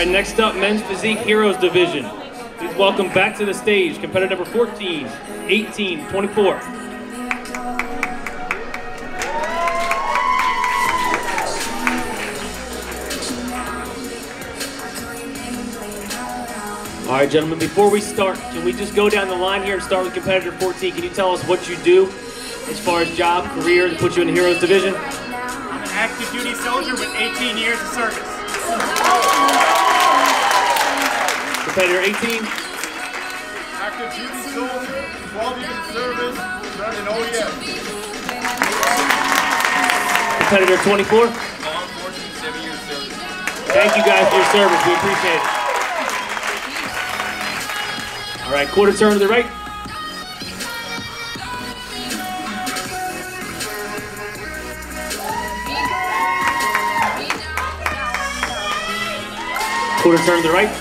right, next up, Men's Physique Heroes Division. Please welcome back to the stage competitor number 14, 18, 24. All right, gentlemen, before we start, can we just go down the line here and start with competitor 14? Can you tell us what you do as far as job, career, to put you in the Heroes Division? I'm an active duty soldier with 18 years of service. Competitor 18. Active duty soldier, 12 years of service, running OEM. Competitor 24. Law enforcement, 7 years of service. Thank you guys for your service, we appreciate it. All right, quarter turn to the right. Quarter turn to the right.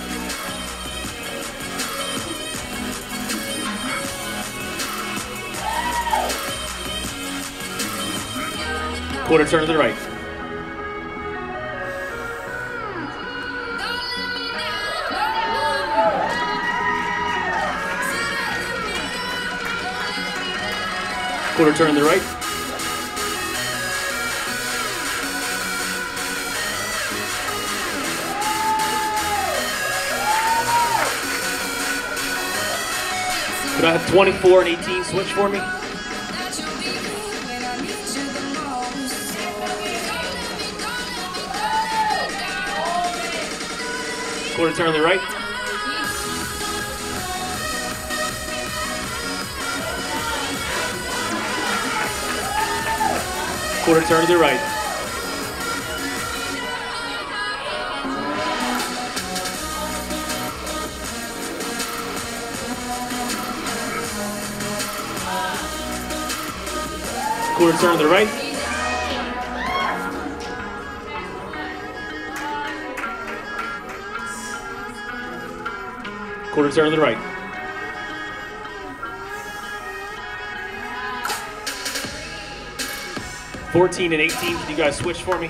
Quarter turn to the right. Quarter turn to the right. Could I have 24 and 18 switch for me? Quarter turn to the right. Quarter turn to the right. Quarter turn to the right. Quarter turn to the right. (14 and 18), can you guys switch for me?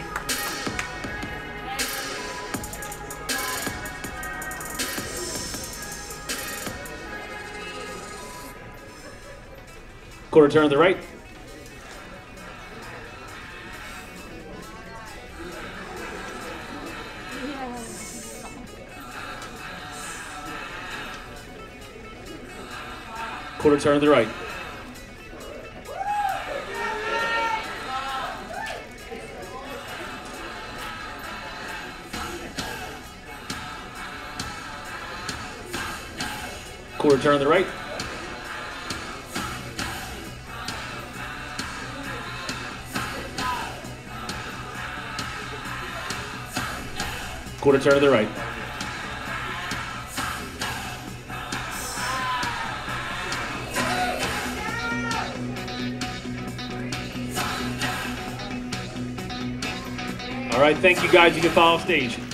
Quarter turn to the right. Quarter turn to the right. Quarter turn to the right. Quarter turn to the right. All right, thank you guys. You can follow stage.